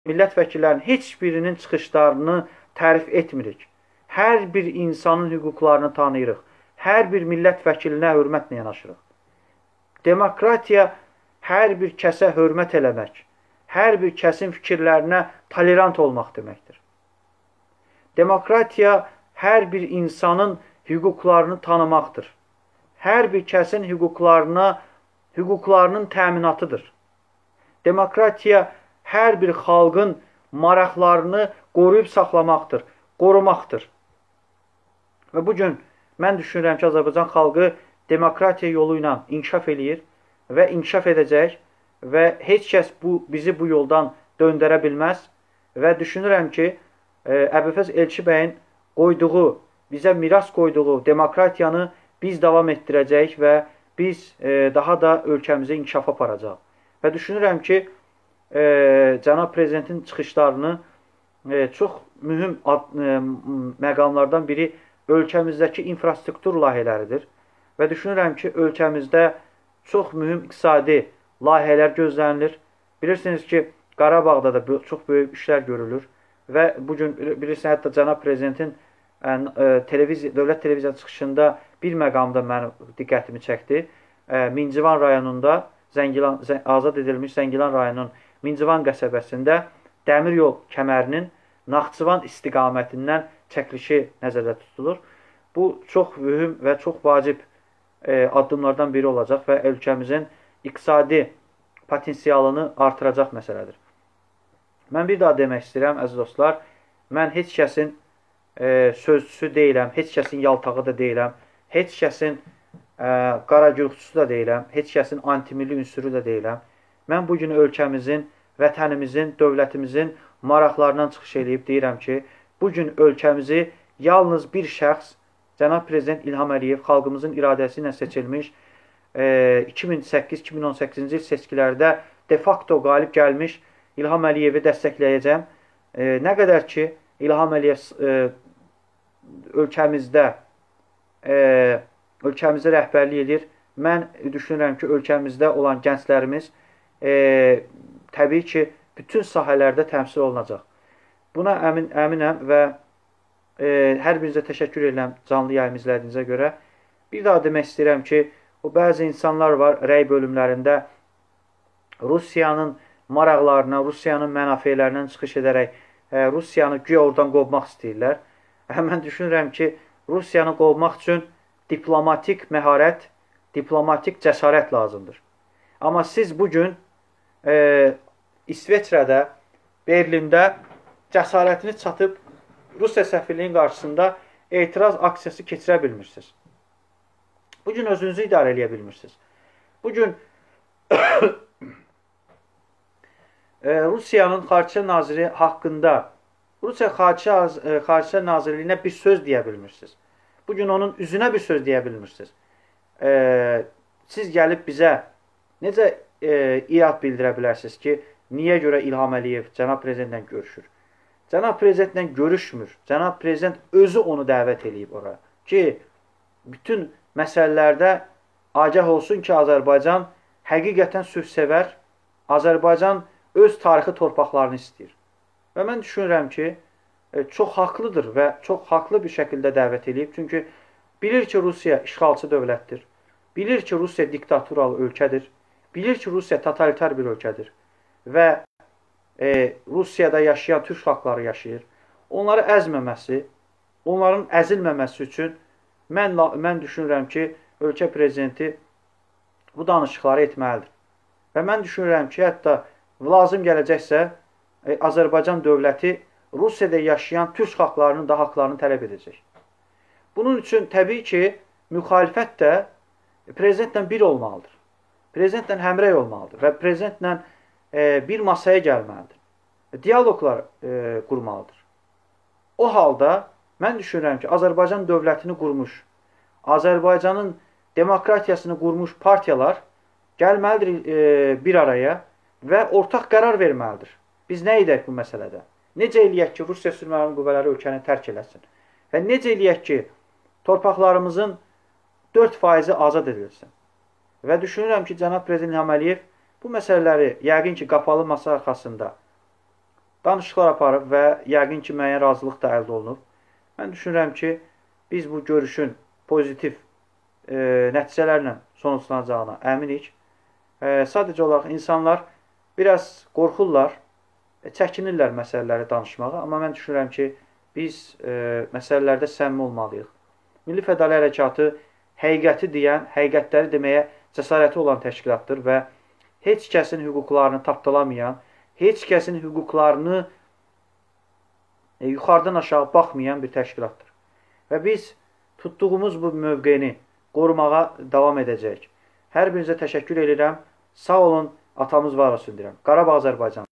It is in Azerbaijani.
millət vəkillərinin heç birinin çıxışlarını tərif etmirik. Hər bir insanın hüquqlarını tanıyırıq. Hər bir millət vəkilinə hörmətlə yanaşırıq. Demokratiya hər bir kəsə hörmət eləmək, hər bir kəsin fikirlərinə tolerant olmaq deməkdir. Demokratiya hər bir insanın hüquqlarını tanımaqdır. Hər bir kəsin hüquqlarının təminatıdır. Demokratiya hər bir xalqın maraqlarını qoruyub saxlamaqdır, qorumaqdır. Və bugün mən düşünürəm ki, Azərbaycan xalqı demokratiya yolu ilə inkişaf eləyir və inkişaf edəcək və heç kəs bizi bu yoldan döndərə bilməz və düşünürəm ki, Əbülfəz Elçi bəyin bizə miras qoyduğu demokratiyanı biz davam etdirəcəyik və biz daha da ölkəmizi inkişafa aparacaq. Və düşünürəm ki, cənab prezidentin çıxışlarını çox mühüm məqamlardan biri ölkəmizdəki infrastruktur layihələridir. Və düşünürəm ki, ölkəmizdə çox mühüm iqtisadi layihələr gözlənilir. Bilirsiniz ki, Qarabağda da çox böyük işlər görülür. Və bugün bilirsiniz, hətta cənab prezidentin dövlət televiziyası çıxışında bir məqamda mənim diqqətimi çəkdi. Mincivan rayonunda, azad edilmiş Zəngilan rayonunun Mincivan qəsəbəsində dəmir yol kəmərinin Naxçıvan istiqamətindən çəkilişi nəzərdə tutulur. Bu çox mühüm və çox vacib addımlardan biri olacaq və ölkəmizin iqtisadi potensialını artıracaq məsələdir. Mən bir daha demək istəyirəm, əziz dostlar, mən heç kəsin sözcüsü deyiləm, heç kəsin yaltağı da deyiləm, heç kəsin qaragürxçüsü da deyiləm, heç kəsin antimilli ünsürü də deyiləm. Mən bugün ölkəmizin, vətənimizin, dövlətimizin maraqlarından çıxış edib deyirəm ki, bugün ölkəmizi yalnız bir şəxs, cənab prezident İlham Əliyev xalqımızın iradəsi ilə seçilmiş 2008-2018-ci il seçkilərdə de facto qalib gəlmiş İlham Əliyevi dəstəkləyəcəm. Nə qədər ki, İlham Əliyev ölkəmizdə rəhbərlik edir, mən düşünürəm ki, ölkəmizdə olan gənclərimiz təbii ki, bütün sahələrdə təmsil olunacaq. Buna əminəm və hər birinizə təşəkkür edirəm canlı yayımı izlədiyinizə görə. Bir daha demək istəyirəm ki, bəzi insanlar var rəy bölümlərində Rusiyanın maraqlarına, Rusiyanın mənafeylərindən çıxış edərək Rusiyanı güya oradan qovmaq istəyirlər. Mən düşünürəm ki, Rusiyanı qovmaq üçün diplomatik məharət, diplomatik cəsarət lazımdır. Amma siz bugün İsveçrədə, Berlində cəsarətini çatıb Rusiya səfirliyinin qarşısında etiraz aksiyası keçirə bilmirsiniz. Bugün özünüzü idarə eləyə bilmirsiniz. Bugün Rusiyanın Xarici Naziri haqqında Rusiya Xarici Nazirliyinə bir söz deyə bilmirsiniz. Bugün onun üzünə bir söz deyə bilmirsiniz. Siz gəlib bizə necə irad bildirə bilərsiniz ki, niyə görə İlham Əliyev cənab prezidentlə görüşür? Cənab prezidentlə görüşmür. Cənab prezident özü onu dəvət edib ora. Ki, bütün məsələlərdə agah olsun ki, Azərbaycan həqiqətən sülhsevər, Azərbaycan öz tarixi torpaqlarını istəyir. Və mən düşünürəm ki, çox haqlıdır və çox haqlı bir şəkildə dəvət edib. Çünki bilir ki, Rusiya işğalçı dövlətdir. Bilir ki, Rusiya diktaturalı ölkədir. Bilir ki, Rusiya totalitar bir ölkədir. Və Rusiyada yaşayan türk xalqları yaşayır. Onları əzməməsi, onların əzilməməsi üçün mən düşünürəm ki, ölkə prezidenti bu danışıqları etməlidir. Və mən düşünürəm ki, hətta lazım gələcəksə, Azərbaycan dövləti Rusiyada yaşayan türk xalqlarının da haqlarını tələb edəcək. Bunun üçün təbii ki, müxalifət də prezidentlə bir olmalıdır. Prezidentlə həmrəy olmalıdır və prezidentlə bir masaya gəlməlidir. Diyaloqlar qurmalıdır. O halda mən düşünürəm ki, Azərbaycan dövlətini qurmuş, Azərbaycanın demokratiyasını qurmuş partiyalar gəlməlidir bir araya və ortaq qərar verməlidir. Biz nə edək bu məsələdə? Necə eləyək ki, Rusiya sülhməramlı qüvvələri ölkəni tərk eləsin? Və necə eləyək ki, torpaqlarımızın 4% azad edilsin? Və düşünürəm ki, cənab prezident İlham Əliyev bu məsələləri yəqin ki, qapalı masa arxasında danışıqlar aparıb və yəqin ki, müəyyən razılıq da əldə olunub. Mən düşünürəm ki, biz bu görüşün pozitiv nəticələrlə sonuçlanacağına əminik. Sadəcə olaraq insanlar biraz qorxurlar, çəkinirlər məsələləri danışmağa. Amma mən düşünürəm ki, biz məsələlərdə səmimi olmalıyıq. Milli Fədali Hərəkatı həqiqəti deyən, həqiqətləri deməyə cəsarəti olan təşkilatdır və heç kəsin hüquqlarını tapdalamayan, heç kəsin hüquqlarını yuxarıdan aşağı baxmayan bir təşkilatdır. Və biz tutduğumuz bu mövqeyini qorumağa davam edəcəyik. Hər birinizə təşəkkür edirəm. Sağ olun, atamız var olsun deyirəm. Qarabağ Azərbaycan.